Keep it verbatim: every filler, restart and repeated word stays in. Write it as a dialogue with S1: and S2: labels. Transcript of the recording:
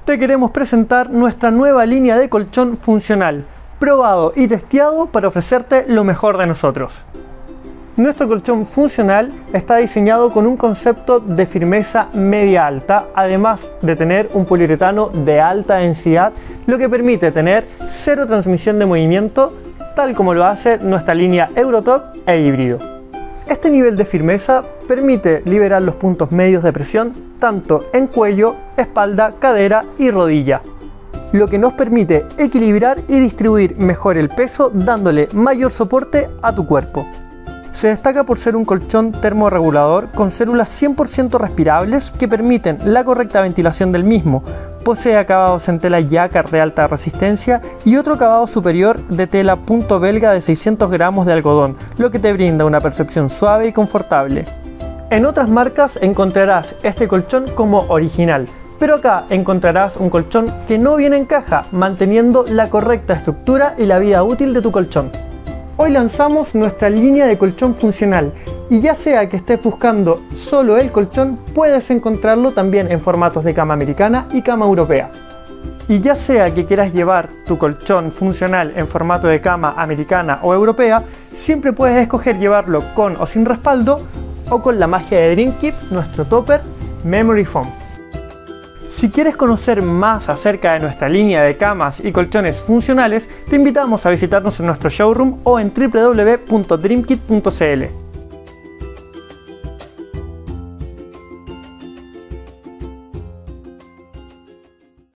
S1: te queremos presentar nuestra nueva línea de colchón funcional, probado y testeado para ofrecerte lo mejor de nosotros. Nuestro colchón funcional está diseñado con un concepto de firmeza media alta, además de tener un poliuretano de alta densidad, lo que permite tener cero transmisión de movimiento, tal como lo hace nuestra línea Eurotop e híbrido. Este nivel de firmeza permite liberar los puntos medios de presión tanto en cuello, espalda, cadera y rodilla, lo que nos permite equilibrar y distribuir mejor el peso, dándole mayor soporte a tu cuerpo. Se destaca por ser un colchón termorregulador con células cien por ciento respirables que permiten la correcta ventilación del mismo. Posee acabados en tela Jacquard de alta resistencia y otro acabado superior de tela punto belga de seiscientos gramos de algodón, lo que te brinda una percepción suave y confortable. En otras marcas encontrarás este colchón como original, pero acá encontrarás un colchón que no viene en caja, manteniendo la correcta estructura y la vida útil de tu colchón. Hoy lanzamos nuestra línea de colchón funcional y ya sea que estés buscando solo el colchón, puedes encontrarlo también en formatos de cama americana y cama europea. Y ya sea que quieras llevar tu colchón funcional en formato de cama americana o europea, siempre puedes escoger llevarlo con o sin respaldo o con la magia de DreamKeep, nuestro topper Memory Foam. Si quieres conocer más acerca de nuestra línea de camas y colchones funcionales, te invitamos a visitarnos en nuestro showroom o en w w w punto dreamkit punto c l.